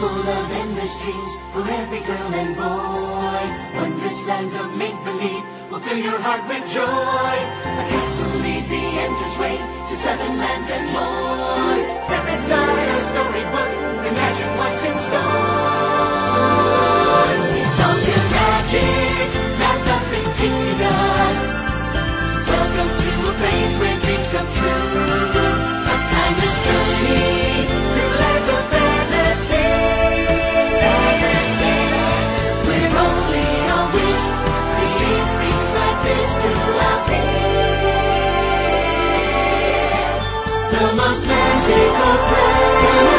full of endless dreams for every girl and boy. Wondrous lands of make-believe will fill your heart with joy. A castle leads the entranceway to 7 lands and more. Step inside our storybook, imagine what's in store. It's all pure magic, wrapped up in pixie dust. Welcome to a place where dreams come true. A timeless journey through lands of fantasy. Where only a wish creates things like this to appear. The most magical place.